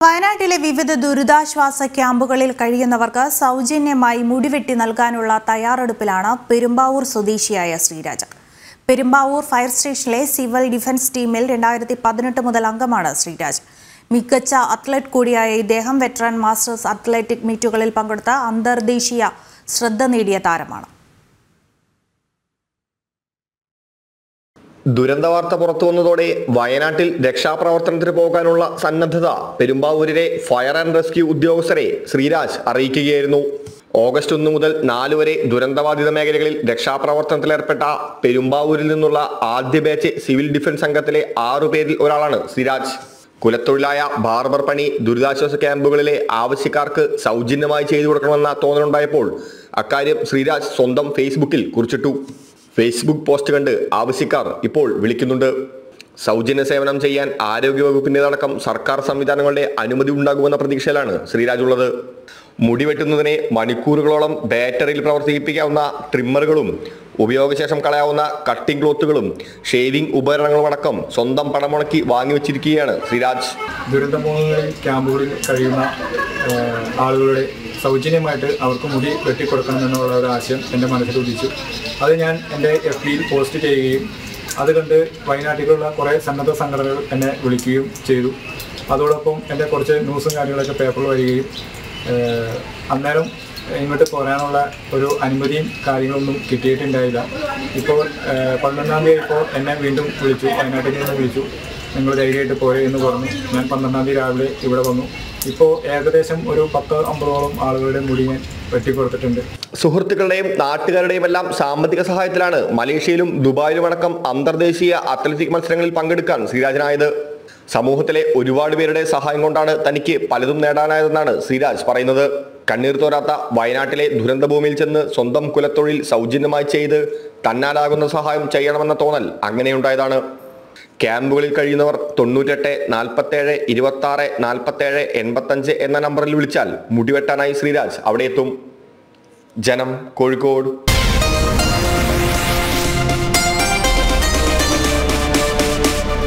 വയനാട്ടിലെ വിവിധ ദുരിതാശ്വാസ ക്യാമ്പുകളിൽ കഴിയുന്നവർക്ക് സൗജന്യമായി മുടിവെട്ടി നൽകാനുള്ള തയ്യാറെടുപ്പിലാണ് പെരുമ്പാവൂർ സ്വദേശിയായ ശ്രീരാജ്. പെരുമ്പാവൂർ ഫയർ സ്റ്റേഷനിലെ സിവിൽ ഡിഫൻസ് ടീമിൽ 2018 മുതൽ അംഗമാണ് ശ്രീരാജ്. മികച്ച അത്ലറ്റ് കൂടിയായ ഇദ്ദേഹം വെറ്ററൻ മാസ്റ്റേഴ്സ് അത്ലറ്റിക് മീറ്റുകളിൽ പങ്കെടുത്ത അന്തർദേശീയ ശ്രദ്ധ നേടിയ താരമാണ്. ദുരന്തവാർത്ത പുറത്തു വന്നതോടെ വയനാട്ടിൽ രക്ഷാപ്രവർത്തനത്തിന് പോകാനുള്ള സന്നദ്ധത പെരുമ്പാവൂരിലെ ഫയർ ആൻഡ് റെസ്ക്യൂ ഉദ്യോഗസ്ഥരെ ശ്രീരാജ് അറിയിക്കുകയായിരുന്നു. ഓഗസ്റ്റ് 1 മുതൽ 4 വരെ ദുരന്തബാധിത മേഖലകളിൽ രക്ഷാപ്രവർത്തനത്തിലേർപ്പെട്ട പെരുമ്പാവൂരിൽ നിന്നുള്ള ആദ്യ ബാച്ച് സിവിൽ ഡിഫൻസ് സംഘത്തിലെ 6 പേരിൽ ഒരാളാണ് ശ്രീരാജ്. കുലത്തൊഴിലായ ബാർബർ പണി ദുരിതാശ്വാസ ക്യാമ്പുകളിലെ ആവശ്യക്കാർക്ക് സൗജന്യമായി ചെയ്തു കൊടുക്കണമെന്ന തോന്നലുണ്ടായപ്പോൾ അക്കാര്യം ശ്രീരാജ് സ്വന്തം ഫേസ്ബുക്കിൽ കുറിച്ചിട്ടു. ഫേസ്ബുക്ക് പോസ്റ്റ് കണ്ട് ആവശ്യക്കാർ ഇപ്പോൾ വിളിക്കുന്നുണ്ട്. സൗജന്യ സേവനം ചെയ്യാൻ ആരോഗ്യവകുപ്പിൻ്റെതടക്കം സർക്കാർ സംവിധാനങ്ങളുടെ അനുമതി ഉണ്ടാകുമെന്ന പ്രതീക്ഷയിലാണ് ശ്രീരാജ് ഉള്ളത്. മുടി വെട്ടുന്നതിനെ മണിക്കൂറുകളോളം ബാറ്ററിയിൽ പ്രവർത്തിപ്പിക്കാവുന്ന ട്രിമ്മറുകളും ഉപയോഗശേഷം കളയാവുന്ന കട്ടിംഗ് ക്ലോത്തുകളും ഷേവിംഗ് ഉപകരണങ്ങളും അടക്കം സ്വന്തം പണം മുടക്കി വാങ്ങിവെച്ചിരിക്കുകയാണ് ശ്രീരാജ്. ദുരന്തമുഖങ്ങളിൽ ക്യാമ്പുകളിൽ കഴിയുന്ന ആളുകളുടെ സൗജന്യമായിട്ട് അവർക്ക് മുടി വെട്ടിക്കൊടുക്കണമെന്നുള്ള ഒരു ആശയം എൻ്റെ മനസ്സിൽ ഉദിച്ചു. അത് ഞാൻ എൻ്റെ FBയിൽ പോസ്റ്റ് ചെയ്യുകയും അത് കണ്ട് വയനാട്ടിലുള്ള കുറേ സന്നദ്ധ സംഘടനകൾ എന്നെ വിളിക്കുകയും ചെയ്തു. അതോടൊപ്പം എൻ്റെ കുറച്ച് ന്യൂസും കാര്യങ്ങളൊക്കെ പേപ്പറിൽ വരികയും അന്നേരം ഇങ്ങോട്ട് പോരാനുള്ള ഒരു അനുമതിയും കാര്യങ്ങളൊന്നും കിട്ടിയിട്ടുണ്ടായില്ല. ഇപ്പോൾ 12-ാം തീയതി ഇപ്പോൾ എന്നെ വീണ്ടും വിളിച്ചു, വയനാട്ടിൽ നിന്ന് വിളിച്ചു. നിങ്ങൾ ധൈര്യമായിട്ട് പോരെ എന്ന് പറഞ്ഞു. ഞാൻ 12-ാം തീയതി രാവിലെ ഇവിടെ വന്നു. ഇപ്പോൾ ഏകദേശം ഒരു 10-50ഓളം ആളുകളുടെ മുടി ഞാൻ വെട്ടിക്കൊടുത്തിട്ടുണ്ട്. സുഹൃത്തുക്കളുടെയും നാട്ടുകാരുടെയും എല്ലാം സാമ്പത്തിക സഹായത്തിലാണ് മലേഷ്യയിലും ദുബായിലും അടക്കം അന്തർദേശീയ അത്ലറ്റിക് മത്സരങ്ങളിൽ പങ്കെടുക്കാൻ ശ്രീരാജിനായത്. സമൂഹത്തിലെ ഒരുപാട് പേരുടെ സഹായം കൊണ്ടാണ് തനിക്ക് പലതും നേടാനായതെന്നാണ് ശ്രീരാജ് പറയുന്നത്. കണ്ണീർ തോരാത്ത വയനാട്ടിലെ ദുരന്തഭൂമിയിൽ ചെന്ന് സ്വന്തം കുലത്തൊഴിൽ സൗജന്യമായി ചെയ്ത് തന്നാലാകുന്ന സഹായം ചെയ്യണമെന്ന തോന്നൽ അങ്ങനെയുണ്ടായതാണ്. ക്യാമ്പുകളിൽ കഴിയുന്നവർ 98 47 26 47 85 എന്ന നമ്പറിൽ വിളിച്ചാൽ മുടിവെട്ടാനായി ശ്രീരാജ് അവിടെ എത്തും. ജനം, കോഴിക്കോട്.